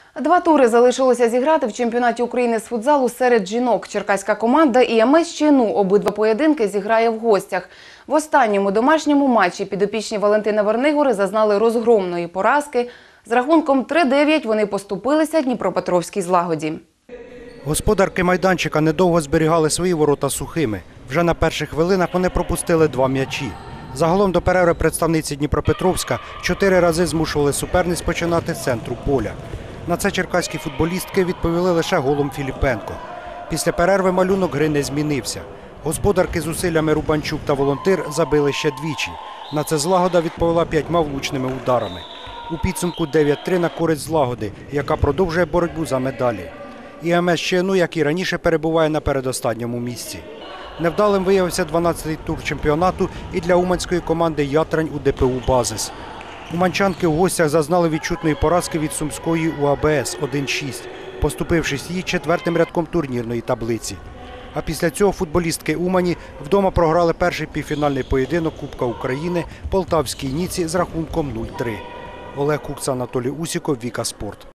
Два тури залишилося зіграти в чемпіонаті України з футзалу серед жінок. Черкаська команда і АМС ЧНУ обидва поєдинки зіграє в гостях. В останньому домашньому матчі підопічні Валентина Вернигори зазнали розгромної поразки. З рахунком 3-9 вони поступилися Дніпропетровській «Злагоді». Господарки майданчика недовго зберігали свої ворота сухими. Вже на перших хвилинах вони пропустили 2 м'ячі. Загалом до перерви представниці Дніпропетровська 4 рази змушували суперниць починати з центру поля. На це черкаські футболістки відповіли лише голом Філіпенко. Після перерви малюнок гри не змінився. Господарки зусиллями Рубанчук та Волонтир забили ще двічі. На це «Злагода» відповіла 5 влучними ударами. У підсумку 9-3 на користь «Злагоди», яка продовжує боротьбу за медалі. І АМС ЧНУ, як і раніше, перебуває на передостанньому місці. Невдалим виявився 12-й тур чемпіонату і для уманської команди «Ятрань» у ДПУ «Базис». Уманчанки в гостях зазнали відчутної поразки від сумської УАБС 1-6, поступившись їй 4-м рядком турнірної таблиці. А після цього футболістки Умані вдома програли перший півфінальний поєдинок Кубка України Полтавській «Ніці» з рахунком 0-3. Олег Кукса, Анатолій Усіков, Віка Спорт.